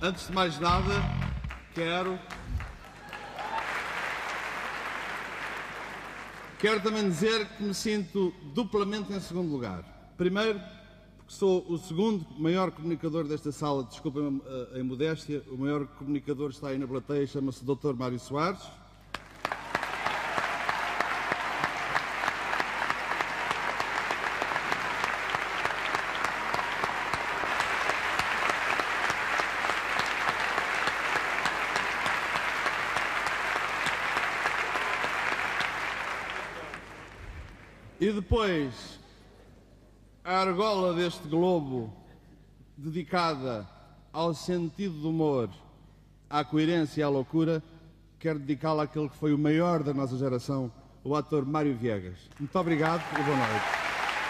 Antes de mais nada, quero também dizer que me sinto duplamente em segundo lugar. Primeiro, porque sou o segundo maior comunicador desta sala, desculpem a imodéstia, o maior comunicador está aí na plateia, chama-se Dr. Mário Soares. E depois, a argola deste globo, dedicada ao sentido do humor, à coerência e à loucura, quero dedicá-la àquele que foi o maior da nossa geração, o ator Mário Viegas. Muito obrigado e boa noite.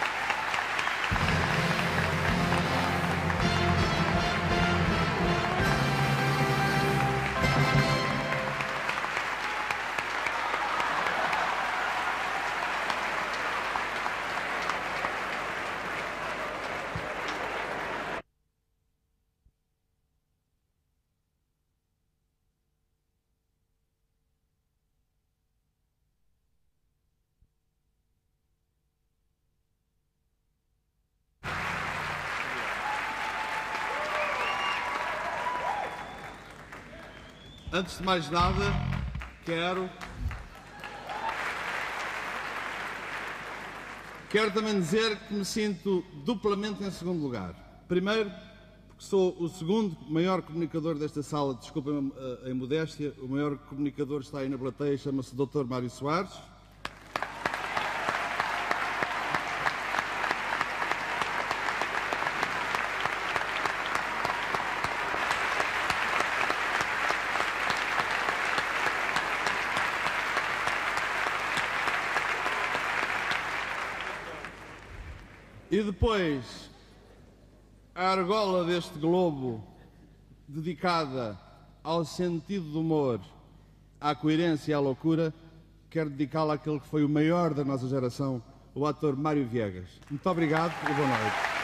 Antes de mais nada, quero também dizer que me sinto duplamente em segundo lugar. Primeiro, porque sou o segundo maior comunicador desta sala, desculpem a imodéstia, o maior comunicador está aí na plateia, chama-se Dr. Mário Soares. E depois, a argola deste globo, dedicada ao sentido do humor, à coerência e à loucura, quero dedicá-la àquele que foi o maior da nossa geração, o ator Mário Viegas. Muito obrigado e boa noite.